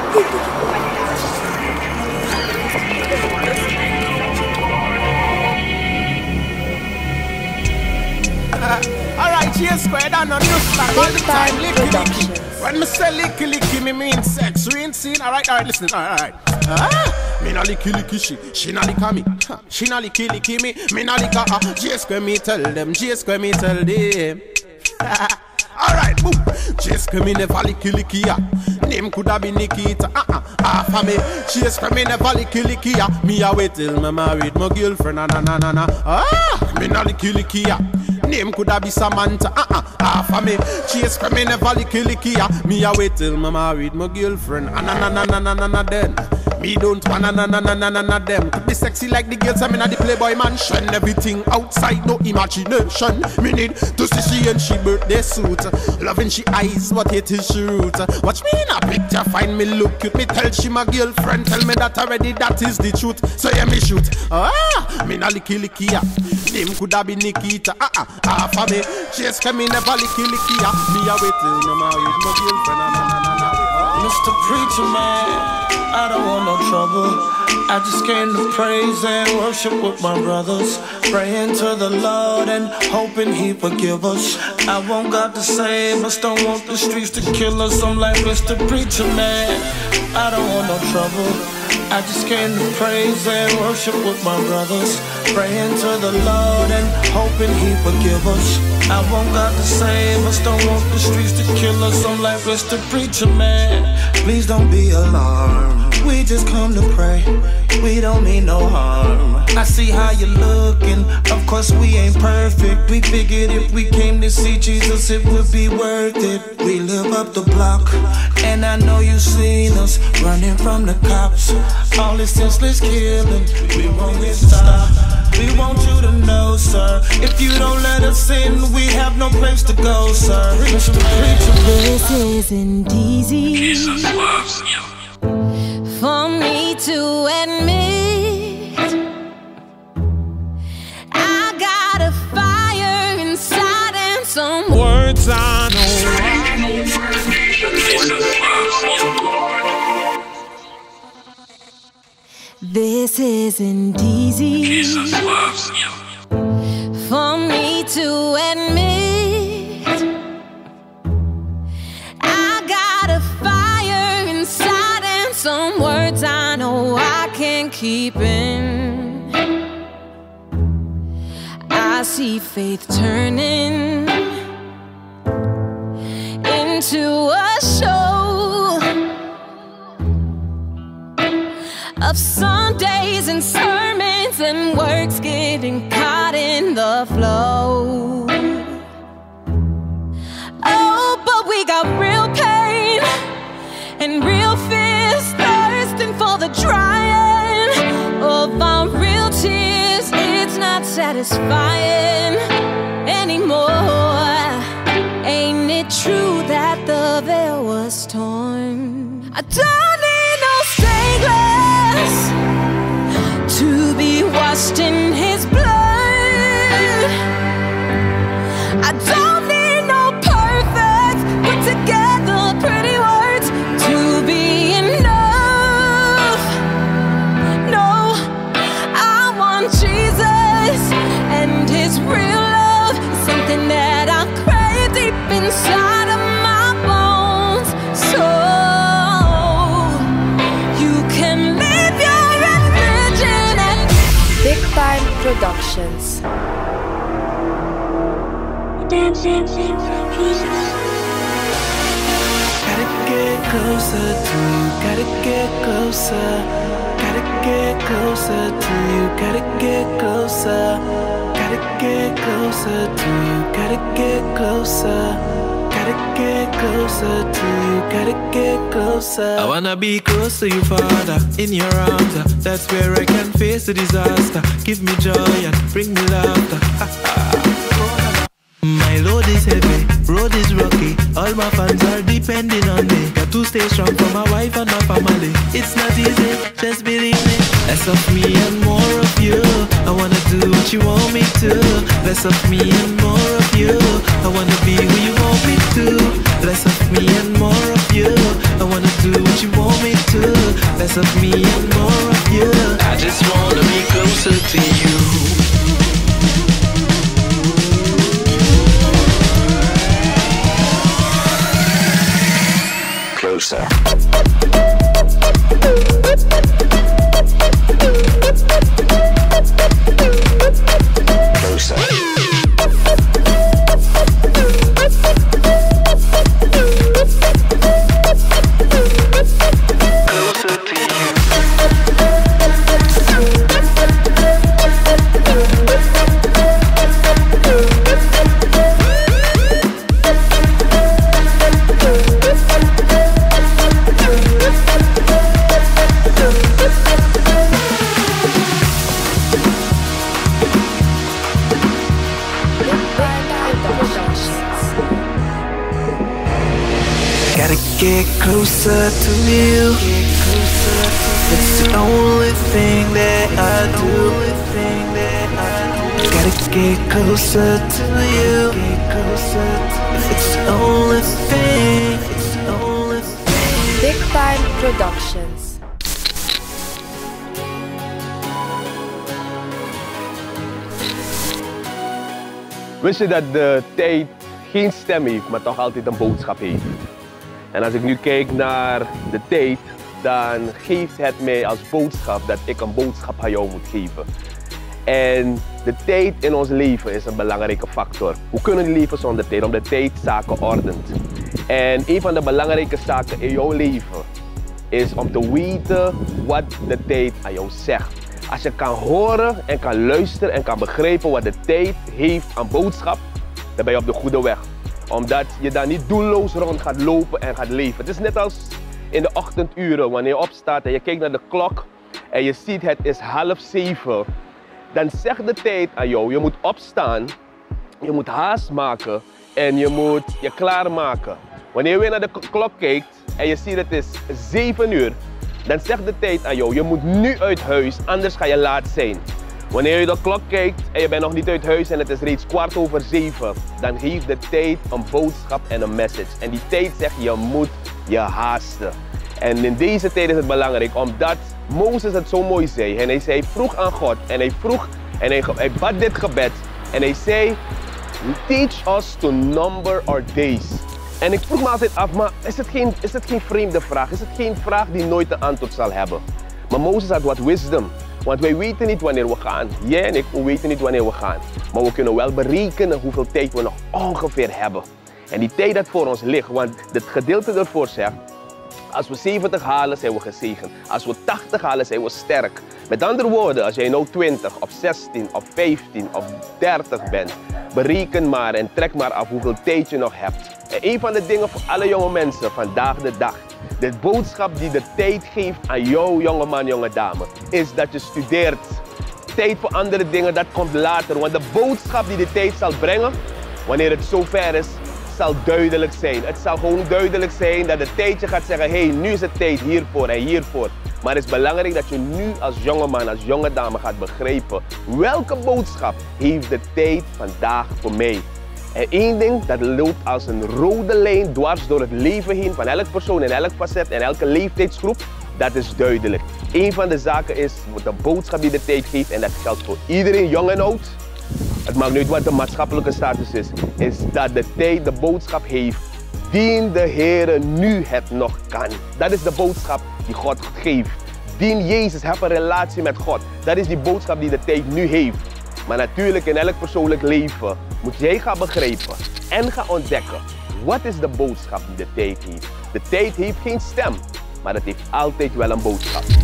Alright, G squared and on this man all the time, licky. When me say licky, me mean sex. We ain't seen. Alright, listen. Alright. Me na licky she na lick me. She na licky me na lick her. G square me tell them. Alright, boom. Just me never licky ya. Name coulda been Nikita. Half of me. Just me never licky ya. Me a wait till me married my girlfriend. Na. Me na licky ya. Name coulda be Samantha. Half of me. Just me never licky ya. Me a wait till me married my girlfriend. Na then. Me don't want na them. Could be sexy like the girls I'm in the Playboy mansion. Everything outside, no imagination. Me need to see she and she birthday suit. Loving she eyes, what hate is she root. Watch me in a picture, find me look cute. Me tell she my girlfriend, tell me that already, that is the truth. So yeah, me shoot. Me na licky ya. Name coulda be Nikita. Half of me. Just me never licky ya. Me a wait till me married my girlfriend. Mr. Preacher Man, I don't want no trouble. I just came to praise and worship with my brothers, praying to the Lord and hoping He forgive us. I want God to save us, don't want the streets to kill us. I'm like Mr. Preacher Man, I don't want no trouble. I just came to praise and worship with my brothers, praying to the Lord and hoping He forgive us. I want God to save us, don't want the streets to kill us. I'm like Mr. Preacher Man, please don't be alarmed. We just come to pray, we don't mean no harm. I see how you're looking, of course we ain't perfect. We figured if we came to see Jesus it would be worth it. We live up the block, and I know you've seen us running from the cops. All this senseless killing, we won't get stopped. We want you to know, sir, if you don't let us in, we have no place to go, sir. This isn't easy. Jesus loves you. For me to admit, I got a fire inside and some words I know. Jesus loves you. This isn't easy. Jesus loves you. For me to admit, I got a fire inside and some words I know I can't keep in. I see faith turning into a show of Sundays and sermons and works getting caught in the flow. Oh, but we got real pain and real fears, thirsting for the drying of our real tears. It's not satisfying anymore. Ain't it true that the veil was torn? I don't need no stained glass to be washed in His blood. I don't need no perfect, put together pretty words to be enough. No, I want Jesus and His real love, something that I crave deep inside of my bones. So you can live your religion at Big Time Productions. Gotta get closer to you, gotta get closer. Gotta get closer to you, gotta get closer. Gotta get closer to you, gotta get closer. Gotta get closer to you, gotta get closer. I wanna be close to you, Father, in your arms. That's where I can face the disaster. Give me joy and bring me laughter. My load is heavy, road is rocky. All my fans are depending on me. Got to stay strong for my wife and my family. It's not easy, just believe me. Less of me and more of you. I wanna do what you want me to. Less of me and more of you. I wanna be who you want me to. Less of me and more of you. I wanna do what you want me to. Less of me and more of you. I just wanna be closer to you. Closer. Get closer to you. It's the only thing that I do. Gotta get closer to you. It's the only thing. Big Time Productions. Wist je dat de tijd geen stem heeft, maar toch altijd een boodschap heeft? En als ik nu kijk naar de tijd, dan geeft het mij als boodschap dat ik een boodschap aan jou moet geven. En de tijd in ons leven is een belangrijke factor. Hoe kunnen we leven zonder tijd? Omdat tijd zaken ordent. En een van de belangrijke zaken in jouw leven is om te weten wat de tijd aan jou zegt. Als je kan horen en kan luisteren en kan begrijpen wat de tijd heeft aan boodschap, dan ben je op de goede weg. Omdat je dan niet doelloos rond gaat lopen en gaat leven. Het is net als in de ochtenduren, wanneer je opstaat en je kijkt naar de klok en je ziet het is 6:30. Dan zegt de tijd aan jou, je moet opstaan, je moet haast maken en je moet je klaarmaken. Wanneer je weer naar de klok kijkt en je ziet het is 7 uur, dan zegt de tijd aan jou, je moet nu uit huis, anders ga je laat zijn. Wanneer je de klok kijkt en je bent nog niet uit huis en het is reeds 7:15, dan geeft de tijd een boodschap en een message. En die tijd zegt, je moet je haasten. En in deze tijd is het belangrijk, omdat Mozes het zo mooi zei. En hij zei, vroeg aan God en hij bad dit gebed. En hij zei, teach us to number our days. En ik vroeg me altijd af, maar is het geen vreemde vraag? Is het geen vraag die nooit een antwoord zal hebben? Maar Mozes had wat wisdom. Want wij weten niet wanneer we gaan. Jij en ik, we weten niet wanneer we gaan. Maar we kunnen wel berekenen hoeveel tijd we nog ongeveer hebben. En die tijd dat voor ons ligt, want het gedeelte ervoor zegt, als we 70 halen, zijn we gezegend. Als we 80 halen, zijn we sterk. Met andere woorden, als jij nou 20 of 16 of 15 of 30 bent, bereken maar en trek maar af hoeveel tijd je nog hebt. En een van de dingen voor alle jonge mensen vandaag de dag, de boodschap die de tijd geeft aan jou, jonge man, jonge dame, is dat je studeert. Tijd voor andere dingen, dat komt later. Want de boodschap die de tijd zal brengen, wanneer het zover is, zal duidelijk zijn. Het zal gewoon duidelijk zijn dat de tijd je gaat zeggen, hey, nu is het tijd hiervoor en hiervoor. Maar het is belangrijk dat je nu als jonge man, als jonge dame gaat begrijpen, welke boodschap heeft de tijd vandaag voor mij. En één ding, dat loopt als een rode lijn dwars door het leven heen van elk persoon in elk facet en elke leeftijdsgroep, dat is duidelijk. Eén van de zaken is de boodschap die de tijd geeft en dat geldt voor iedereen, jong en oud. Het maakt niet uit wat de maatschappelijke status is dat de tijd de boodschap heeft, dien de Heere nu het nog kan. Dat is de boodschap die God geeft. Dien Jezus, heb een relatie met God. Dat is die boodschap die de tijd nu heeft. Maar natuurlijk in elk persoonlijk leven moet jij gaan begrijpen en gaan ontdekken, wat is de boodschap die de tijd heeft. De tijd heeft geen stem, maar het heeft altijd wel een boodschap.